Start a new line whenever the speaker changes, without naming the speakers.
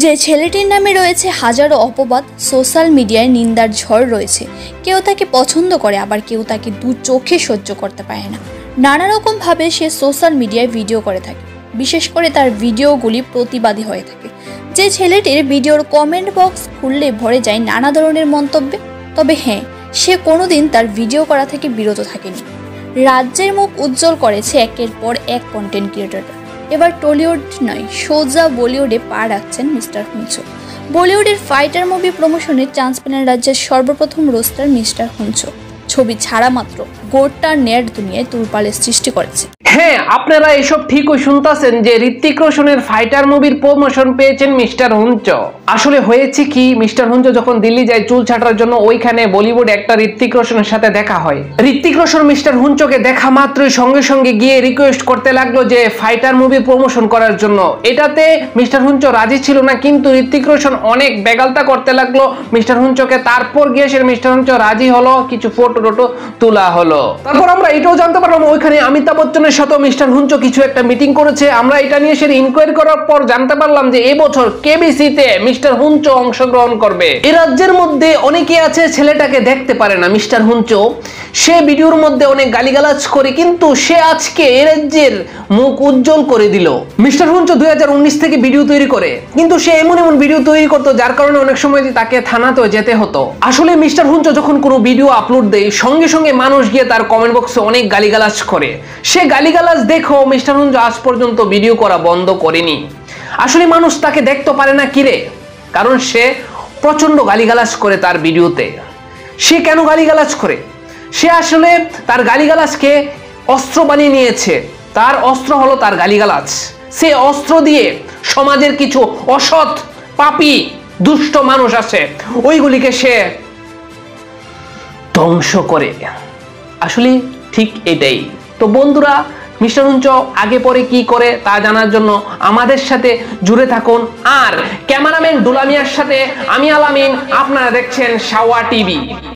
যে ছেলেটির নামে রয়েছে হাজারো অপবাদ, সোশ্যাল মিডিয়ায় নিন্দার ঝড় রয়েছে। কেউ তাকে পছন্দ করে, আবার কেউ তাকে দু চোখে সহ্য করতে পারে না। নানা রকমভাবে সে সোশ্যাল মিডিয়ায় ভিডিও করে থাকে, বিশেষ করে তার ভিডিওগুলি প্রতিবাদী হয়ে থাকে। যে ছেলেটির ভিডিওর কমেন্ট বক্স খুললে ভরে যায় নানা ধরনের মন্তব্যে। তবে হ্যাঁ, সে কোনোদিন তার ভিডিও করা থেকে বিরত থাকেনি। রাজ্যের মুখ উজ্জ্বল করেছে একের পর এক কন্টেন্ট ক্রিয়েটররা। এবার টলিউড নয়, সোজা বলিউডে পা রাখছেন মিস্টার হুঞ্চো। বলিউডের ফাইটার মুভি প্রমোশনের চান্স পেলেন রাজ্যের সর্বপ্রথম রোস্টার মিস্টার হুঞ্চো। ছবি ছাড়া মাত্র গোটা নেট দুনিয়ায় তুলপালের সৃষ্টি করেছে।
হ্যাঁ, আপনারা এসব ঠিকই শুনতেছেন যে ঋত্বিক রোশনের ফাইটার মুভির প্রমোশন পেয়েছেন মিস্টার হুঞ্চো। আসলে হয়েছে কি, মিস্টার হুঞ্চো যখন দিল্লি যায় চুল ছাটার জন্য, ওইখানে বলিউড একটা ঋত্বিক রোশনের সাথে দেখা হয়। ঋত্বিক রোশন মিস্টার হুঞ্চোকে দেখা মাত্রই সঙ্গে সঙ্গে গিয়ে রিকোয়েস্ট করতে লাগলো যে ফাইটার মুভি প্রমোশন করার জন্য। এটাতে মিস্টার হুঞ্চো রাজি ছিল না, কিন্তু ঋত্বিক রোশন অনেক বেগালতা করতে লাগলো মিস্টার হুঞ্চোকে। তারপর গিয়ে সে মিস্টার হুঞ্চো রাজি হলো, কিছু ফটো টোটো তোলা হলো। তারপর আমরা এটাও জানতে পারলাম ওইখানে অমিতাভ বচ্চনের সাথে মিস্টার হুঞ্চো কিছু একটা মিটিং করেছে। আমরা এটা নিয়ে সে ইনকোয়ারি করার পর জানতে পারলাম যে এবছর কেবিসিতে মিস্টার হুঞ্চো অংশগ্রহণ করবে। এই রাজ্যের মধ্যে অনেকে আছে ছেলেটাকে দেখতে পারে না। মিস্টার হুঞ্চো সে ভিডিওর মধ্যে অনেক গালিগালাজ করে, কিন্তু সে আজকে এই রাজ্যের মুখ উজ্জ্বল করে দিল। মিস্টার হুঞ্চো 2019 থেকে ভিডিও তৈরি করে, কিন্তু সে এমন এমন ভিডিও তৈরি করতো যার কারণে অনেক সময় তাকে থানাতেও যেতে হতো। আসলে মিস্টার হুঞ্চো যখন কোনো ভিডিও আপলোড দেয়, সঙ্গে সঙ্গে মানুষ গিয়ে তার কমেন্ট বক্সে অনেক গালিগালাজ করে। সে গালিগালাজ দেখো মিস্টার হুঞ্চো আজ পর্যন্ত ভিডিও করা বন্ধ করেনি। আসলে মানুষ তাকে দেখতে পারে না কিরে, কারণ সে প্রচন্ড গালিগালাজ করে তার ভিডিওতে। সে কেন গালিগালাজ করে? সে আসলে তার গালিগালাজকে অস্ত্র বানিয়ে নিয়েছে। তার অস্ত্র হলো তার গালিগালাজ। সে অস্ত্র দিয়ে সমাজের কিছু অসৎ, পাপী, দুষ্ট মানুষ আছে, ওইগুলিকে সে ধ্বংস করে। আসলে ঠিক এটাই। তো বন্ধুরা, মিস্টার হুঞ্চো আগে পরে কি করে তা জানার জন্য আমাদের সাথে জুড়ে থাকুন। আর ক্যামেরাম্যান দুলামিয়ার সাথে আমি আলামিন, আপনারা দেখছেন শাওয়া টিভি।